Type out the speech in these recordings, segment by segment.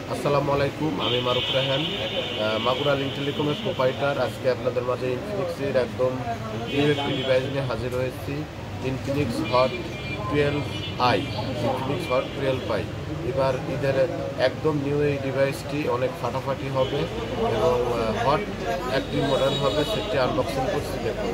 আসসালামু আলাইকুম, আমি মারুফ রায়হান, মাগুরা লিঙ্ক টেলিকমের প্রোপাইটার। আজকে আপনাদের মাঝে ইনফিনিক্সের একদম নিউ একটি ডিভাইস নিয়ে হাজির হয়েছি। Infinix hot 12i। Infinix hot 12i এবার ঈদের একদম নিউ এই ডিভাইসটি অনেক ফাটাফাটি হবে এবং হট একটি মডেল হবে। সেটি আনবক্সিং করছি, দেখুন।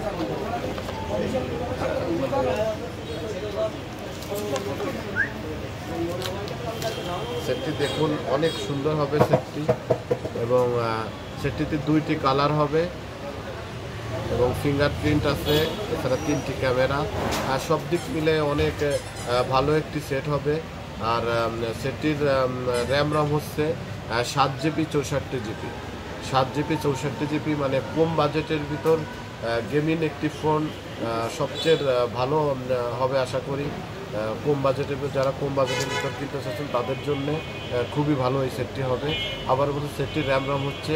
সেটটি দেখুন, অনেক সুন্দর হবে সেটটি, এবং সেটটিতে দুইটি কালার হবে এবং ফিঙ্গারপ্রিন্ট আছে, এছাড়া 3টি ক্যামেরা। আর সব দিক মিলে অনেক ভালো একটি সেট হবে। আর সেটটির র্যাম রম হচ্ছে 7GB 64GB। 7GB 64GB মানে কম বাজেটের ভিতর গেমিং একটি ফোন সবচেয়ে ভালো হবে আশা করি। যারা কম বাজেটের ভিতর কিনতে চাচ্ছেন তাদের জন্য খুবই ভালো এই সেটটি হবে। আবার বলতে সেটটির র্যাম রম হচ্ছে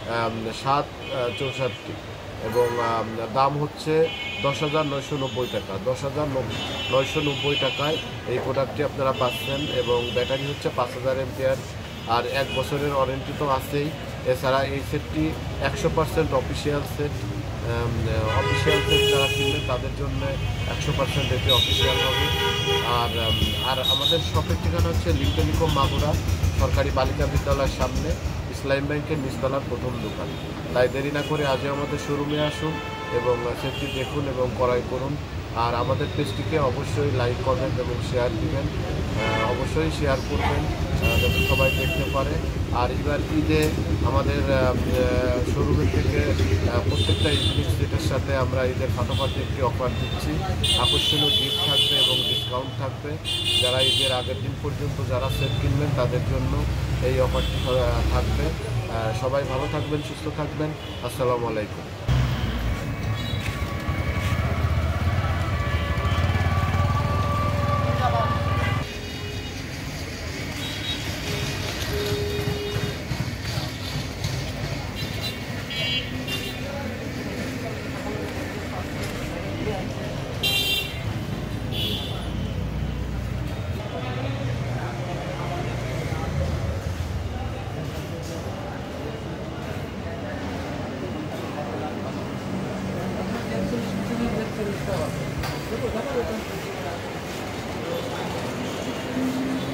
764 এবং দাম হচ্ছে 10,990 টাকা। 10,990 টাকায় এই প্রোডাক্টটি আপনারা পাচ্ছেন এবং ব্যাটারি হচ্ছে 5000 এমপিআর আর 1 বছরের ওয়ারেন্টি তো আছেই। এছাড়া এই সেটটি 100% অফিসিয়াল সেট। অফিসিয়াল সেট যারা কিনবে তাদের জন্য 100% এটি অফিসিয়াল হবে। আর আর আমাদের শপের ঠিকানা হচ্ছে লিঙ্ক টেলিকম মাগুরা সরকারি বালিকা বিদ্যালয়ের সামনে, ইসলাম ব্যাংকের নিচতলার প্রথম দোকান। তাই দেরি না করে আজই আমাদের শোরুমে আসুন এবং সেটটি দেখুন এবং ক্রয় করুন। আর আমাদের পেজটিকে অবশ্যই লাইক, কমেন্ট এবং শেয়ার দিবেন। অবশ্যই শেয়ার করবেন যাতে সবাই দেখতে পারে। আর এবার ঈদে আমাদের শোরুমের থেকে প্রত্যেকটা ইনফিনিক্স সেটের সাথে আমরা ঈদের ফাটাফাটি একটি অফার দিচ্ছি। আকর্ষণীয় গিফট থাকবে এবং ডিসকাউন্ট থাকবে। যারা ঈদের আগের দিন পর্যন্ত যারা সেট কিনবেন তাদের জন্য এই অফারটি থাকবে। সবাই ভালো থাকবেন, সুস্থ থাকবেন। আসসালামু আলাইকুম।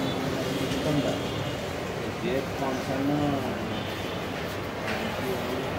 Dia sama-sama